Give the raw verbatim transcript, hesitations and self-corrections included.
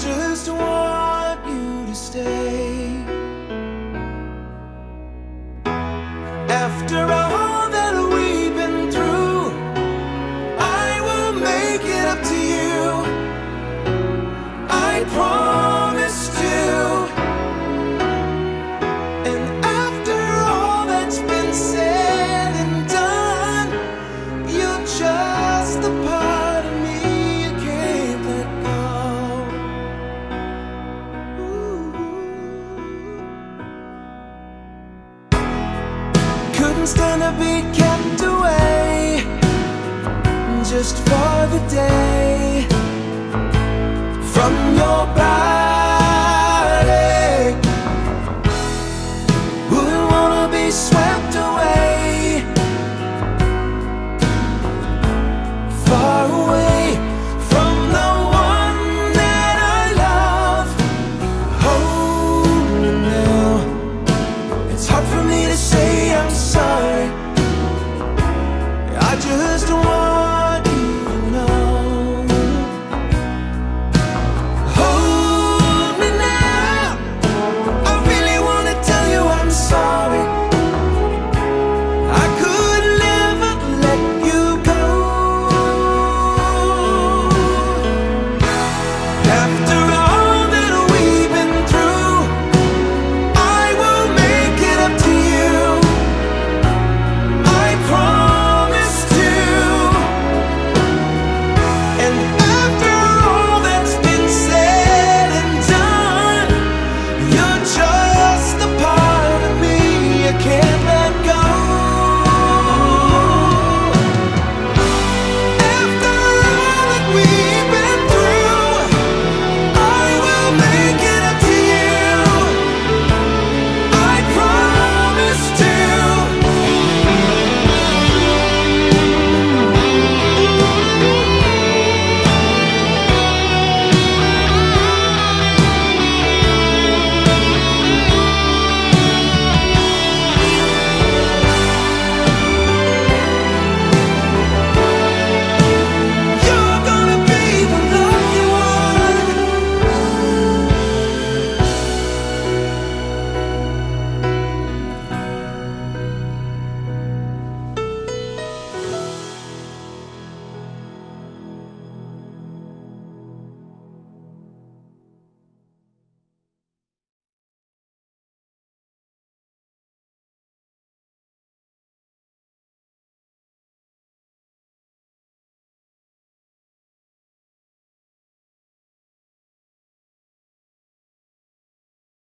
just want you to stay. After all that we've been through, I will make it up to you. I promised you. And after all that's been said and done, you're just the part of me you can't let go. Ooh. Couldn't stand to be kept away just for the day from your body.